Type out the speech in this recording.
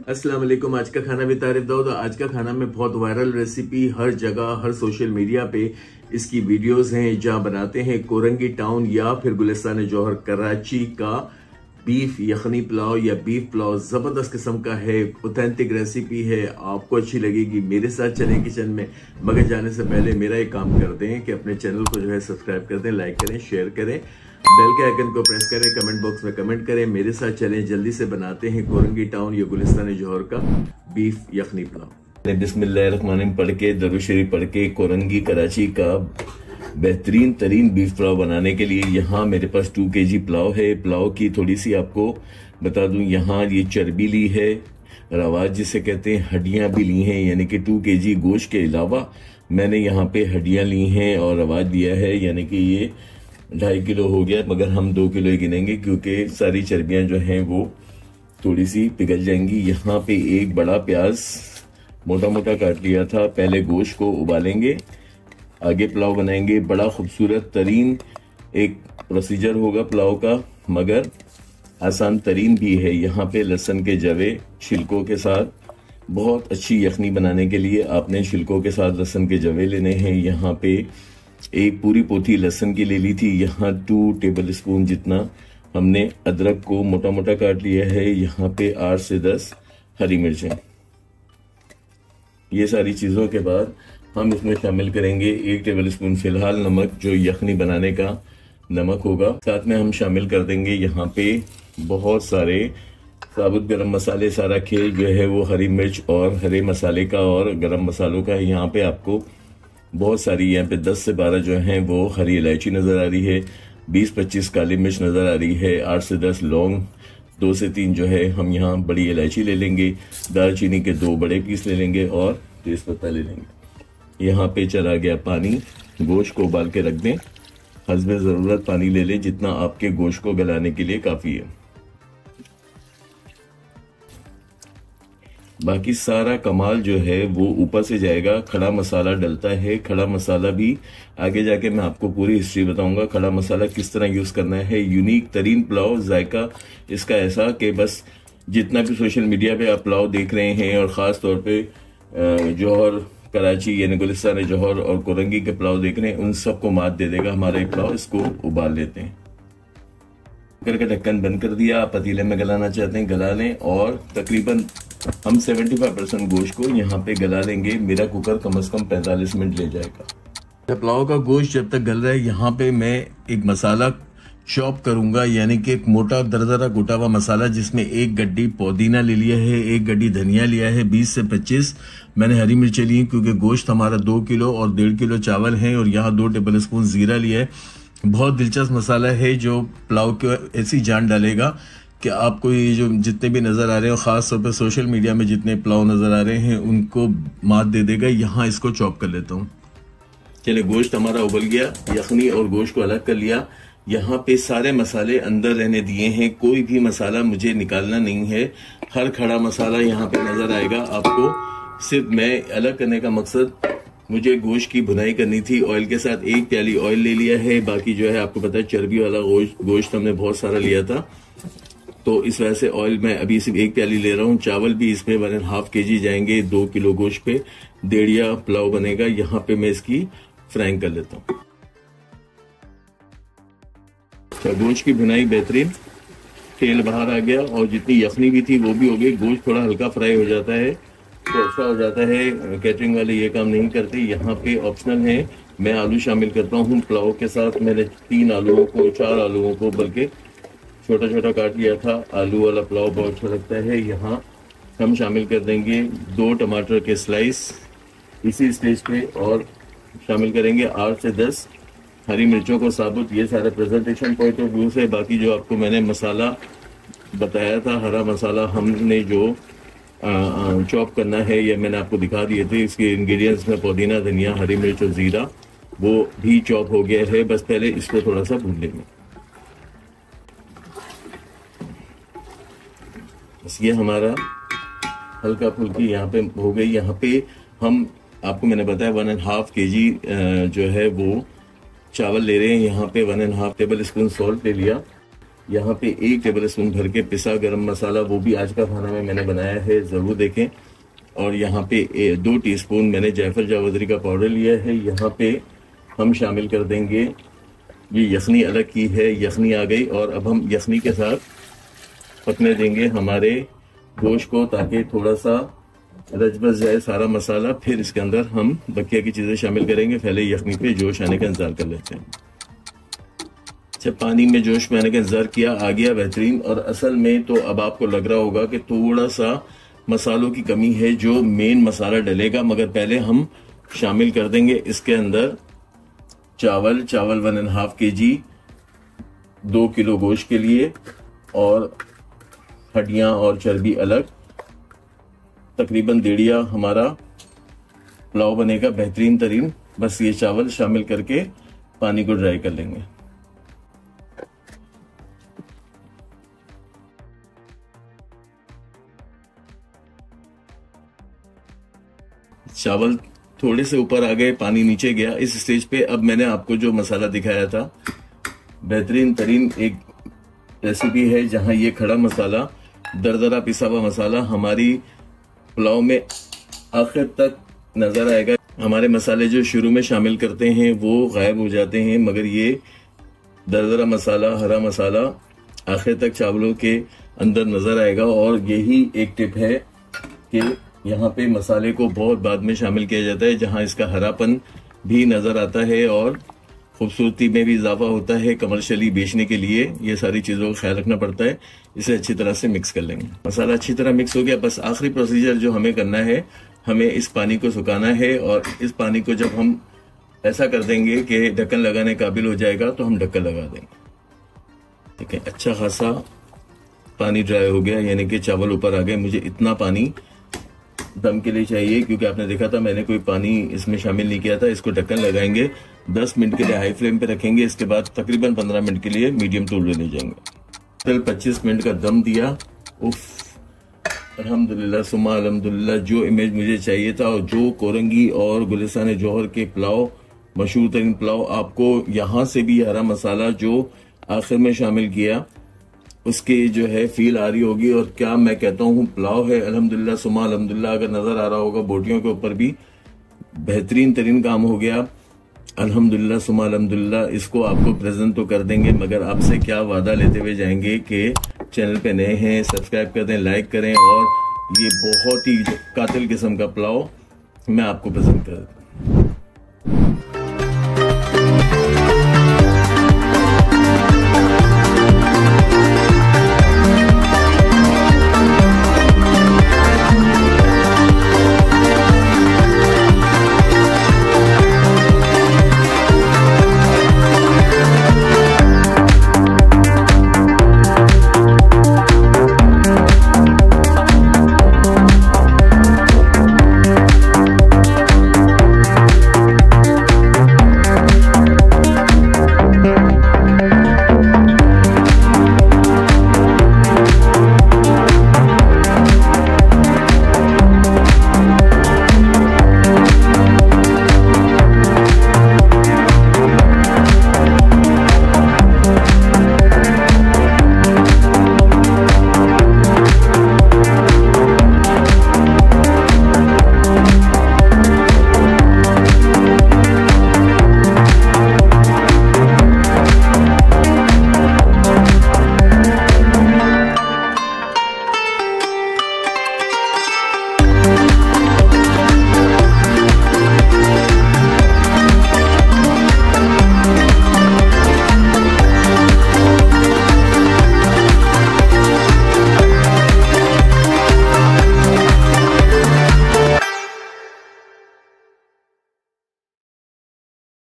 अस्सलाम वालेकुम। आज का खाना भी तारीफ दाऊद। आज का खाना में बहुत वायरल रेसिपी, हर जगह हर सोशल मीडिया पे इसकी वीडियोस हैं, जहां बनाते हैं कोरंगी टाउन या फिर गुलिस्तान जौहर कराची का बीफ यखनी पुलाव या बीफ पुलाव। जबरदस्त किस्म का है, ऑथेंटिक रेसिपी है, आपको अच्छी लगेगी। मेरे साथ चलें किचन में, मगर जाने से पहले मेरा एक काम कर दें कि अपने चैनल को जो है सब्सक्राइब कर दें, लाइक करें, शेयर करें, बेल के आइकन को प्रेस करें, कमेंट बॉक्स में कमेंट करें। मेरे साथ चलें, जल्दी से बनाते हैं कोरंगी टाउन या गुलिस्तान जौहर का बीफ यखनी पुलाव। बिस्मिल्लाहिर्रहमानिर्रहीम पढ़ के, दरूद शरीफ पढ़ के कोरंगी कराची का बेहतरीन तरीन बीफ पुलाव बनाने के लिए यहाँ मेरे पास 2 kg पुलाव है। पुलाव की थोड़ी सी आपको बता दूं, यहाँ ये चर्बी ली है, रवाज जिसे कहते हैं, हड्डियां भी ली हैं, यानी कि 2 kg गोश्त के अलावा मैंने यहाँ पे हड्डियां ली हैं और रवाज लिया है, यानी कि ये 2.5 किलो हो गया, मगर हम 2 किलो ही गिनेंगे क्योंकि सारी चर्बियां जो हैं वो थोड़ी सी पिघल जाएंगी। यहाँ पे एक बड़ा प्याज मोटा मोटा काट लिया था। पहले गोश्त को उबालेंगे, आगे पुलाव बनाएंगे। बड़ा खूबसूरत तरीन एक प्रोसीजर होगा पुलाव का, मगर आसान तरीन भी है। यहाँ पे लहसुन के जवे छिलकों के साथ बहुत अच्छी यखनी बनाने के लिए आपने छिलकों के साथ लहसुन के जवे लेने हैं। यहाँ पे एक पूरी पोथी लहसुन की ले ली थी। यहाँ 2 टेबल स्पून जितना हमने अदरक को मोटा मोटा काट लिया है। यहाँ पे 8 से 10 हरी मिर्चें। ये सारी चीजों के बाद हम इसमें शामिल करेंगे 1 टेबल स्पून फिलहाल नमक, जो यखनी बनाने का नमक होगा। साथ में हम शामिल कर देंगे यहाँ पे बहुत सारे साबुत गरम मसाले। सारा खेल जो है वो हरी मिर्च और हरे मसाले का और गरम मसालों का है। यहाँ पे आपको बहुत सारी, यहाँ पे 10 से 12 जो हैं वो हरी इलायची नजर आ रही है, 20-25 काली मिर्च नजर आ रही है, 8 से 10 लौंग, 2 से 3 जो है हम यहाँ बड़ी इलायची ले लेंगे, दालचीनी के 2 बड़े पीस ले लेंगे और तेज पत्ता ले लेंगे। यहाँ पे चला गया पानी। गोश्त को उबाल के रख दें, हस्बे जरूरत पानी ले लें जितना आपके गोश्त को गलाने के लिए काफी है। बाकी सारा कमाल जो है वो ऊपर से जाएगा। खड़ा मसाला डलता है, खड़ा मसाला भी आगे जाके मैं आपको पूरी हिस्ट्री बताऊंगा, खड़ा मसाला किस तरह यूज करना है। यूनिक तरीन पुलाव, जायका इसका ऐसा कि बस जितना भी सोशल मीडिया पे आप पुलाव देख रहे हैं और खास तौर पे जौहर कराची यानी गुलिस्तान जौहर और कोरंगी के पुलाव देख रहे हैं, उन सबको मात दे देगा हमारा एक पुलाव। इसको उबाल लेते हैं। करके ढक्कन बंद कर दिया। आप पतीले में गलाना चाहते हैं गला लें, और तकरीबन हम 75% गोश्त को यहाँ पे गला लेंगे। मेरा कुकर कम से कम 45 मिनट ले जाएगा। पुलाव का गोश्त जब तक गल रहा है, यहाँ पे मैं एक मसाला चॉप करूंगा, यानी कि एक मोटा दरदरा कुटा हुआ मसाला, जिसमें 1 गड्डी पुदीना ले लिया है, 1 गड्डी धनिया लिया है, 20 से 25 मैंने हरी मिर्चें ली, क्योंकि गोश्त हमारा 2 किलो और 1.5 किलो चावल है, और यहाँ 2 टेबल स्पून जीरा लिया है। बहुत दिलचस्प मसाला है जो पुलाव को ऐसी जान डालेगा कि आपको ये जो जितने भी नजर आ रहे हैं, खास तौर पर सोशल मीडिया में जितने पुलाव नजर आ रहे हैं, उनको मात दे देगा। यहाँ इसको चॉप कर लेता हूँ। चले, गोश्त हमारा उबल गया, यखनी और गोश्त को अलग कर लिया। यहाँ पे सारे मसाले अंदर रहने दिए हैं, कोई भी मसाला मुझे निकालना नहीं है। हर खड़ा मसाला यहाँ पे नजर आएगा आपको। सिर्फ मैं अलग करने का मकसद, मुझे गोश्त की भुनाई करनी थी। ऑयल के साथ 1 प्याली ऑयल ले लिया है। बाकी जो है आपको पता है चर्बी वाला गोश्त हमने बहुत सारा लिया था, तो इस वजह से ऑयल मैं अभी सिर्फ 1 प्याली ले रहा हूँ। चावल भी इसमें 1.5 kg जाएंगे। 2 किलो गोश्त पे डेढ़िया पुलाव बनेगा। यहाँ पे मैं इसकी फ्राइंग कर लेता हूँ। गोश्त की भुनाई बेहतरीन, तेल बाहर आ गया और जितनी यखनी भी थी वो भी हो गई। गोश्त थोड़ा हल्का फ्राई हो जाता है तो अच्छा हो जाता है। कैटरिंग वाले ये काम नहीं करते। यहाँ पे ऑप्शनल है, मैं आलू शामिल करता हूँ पुलाव के साथ। मैंने 4 आलूओं को बल्कि छोटा छोटा काट लिया था। आलू वाला पुलाव बहुत अच्छा लगता है। यहाँ हम शामिल कर देंगे 2 टमाटर के स्लाइस इसी स्टेज पे, और शामिल करेंगे 8 से 10 हरी मिर्चों को साबुत। ये सारे प्रेजेंटेशन पॉइंट ऑफ व्यू से। बाकी जो आपको मैंने मसाला बताया था, हरा मसाला हमने जो चॉप करना है, ये मैंने आपको दिखा दिए थे। इसके इंग्रेडिएंट्स में पुदीना, धनिया, हरी मिर्च और जीरा, वो भी चॉप हो गया है। बस पहले इसको थोड़ा सा भून लेंगे। बस ये हमारा हल्का फुल्की यहाँ पे हो गई। यहाँ पे हम, आपको मैंने बताया 1.5 kg जो है वो चावल ले रहे हैं। यहाँ पे 1.5 टेबल स्पून सॉल्ट ले लिया, यहाँ पे 1 टेबल स्पून भर के पिसा गरम मसाला, वो भी आज का खाना में मैंने बनाया है, ज़रूर देखें। और यहाँ पे 2 टीस्पून मैंने जायफल जावित्री का पाउडर लिया है। यहाँ पे हम शामिल कर देंगे, ये यखनी अलग की है, यखनी आ गई, और अब हम यखनी के साथ पकने देंगे हमारे गोश्त को, ताकि थोड़ा सा रच बस जाए सारा मसाला। फिर इसके अंदर हम बकिया की चीज़ें शामिल करेंगे। पहले यखनी पे जोश आने का इंतजार कर लेते हैं। अच्छा, पानी में जोश में आने का इंतजार किया, आ गया बेहतरीन। और असल में तो अब आपको लग रहा होगा कि थोड़ा सा मसालों की कमी है, जो मेन मसाला डलेगा। मगर पहले हम शामिल कर देंगे इसके अंदर चावल 1.5 kg 2 किलो गोश्त के लिए, और हड्डियां और चर्बी अलग। तकरीबन 1.5 हमारा पुलाव बनेगा बेहतरीन तरीन। बस ये चावल शामिल करके पानी को ड्राई कर लेंगे। चावल थोड़े से ऊपर आ गए, पानी नीचे गया। इस स्टेज पे अब मैंने आपको जो मसाला दिखाया था, बेहतरीन तरीन एक रेसिपी है, जहां ये खड़ा मसाला, दरदरा पिसा हुआ मसाला हमारी पुलाव में आखिर तक नजर आएगा। हमारे मसाले जो शुरू में शामिल करते हैं वो गायब हो जाते हैं, मगर ये दरदरा मसाला, हरा मसाला आखिर तक चावलों के अंदर नजर आएगा। और यही एक टिप है कि यहाँ पे मसाले को बहुत बाद में शामिल किया जाता है, जहाँ इसका हरापन भी नजर आता है और खूबसूरती में भी इजाफा होता है। कमर्शियली बेचने के लिए ये सारी चीज़ों का ख्याल रखना पड़ता है। इसे अच्छी तरह से मिक्स कर लेंगे। मसाला अच्छी तरह मिक्स हो गया। बस आखिरी प्रोसीजर जो हमें करना है, हमें इस पानी को सुखाना है। और इस पानी को जब हम ऐसा कर देंगे कि ढक्कन लगाने काबिल हो जाएगा, तो हम ढक्कन लगा देंगे। ठीक है, अच्छा खासा पानी ड्राई हो गया, यानी कि चावल ऊपर आ गए। मुझे इतना पानी दम के लिए चाहिए, क्योंकि आपने देखा था मैंने कोई पानी इसमें शामिल नहीं किया था। इसको ढक्कन लगाएंगे, 10 मिनट के लिए हाई फ्लेम पे रखेंगे। इसके बाद तकरीबन 15 मिनट के लिए मीडियम टू लो ले जाएंगे। कल 25 मिनट का दम दिया। उफ, अल्हम्दुलिल्लाह सुम्मा अल्हम्दुलिल्लाह, जो इमेज मुझे चाहिए था। और जो कोरंगी और गुलिस्तान जौहर के पुलाव, मशहूर तरीन पुलाव, आपको यहाँ से भी हरा मसाला जो आखिर में शामिल किया, उसकी जो है फील आ रही होगी। और क्या मैं कहता हूँ, पुलाव है अल्हम्दुलिल्लाह सुम्मा अल्हम्दुलिल्लाह। अगर नजर आ रहा होगा बोटियों के ऊपर भी बेहतरीन तरीन काम हो गया, अल्हम्दुलिल्लाह सुम्मा अल्हम्दुलिल्लाह। इसको आपको प्रेजेंट तो कर देंगे, मगर आपसे क्या वादा लेते हुए जाएंगे कि चैनल पे नए हैं, सब्सक्राइब कर दें, लाइक करें, और ये बहुत ही कातिल किस्म का पुलाव मैं आपको प्रेजेंट कर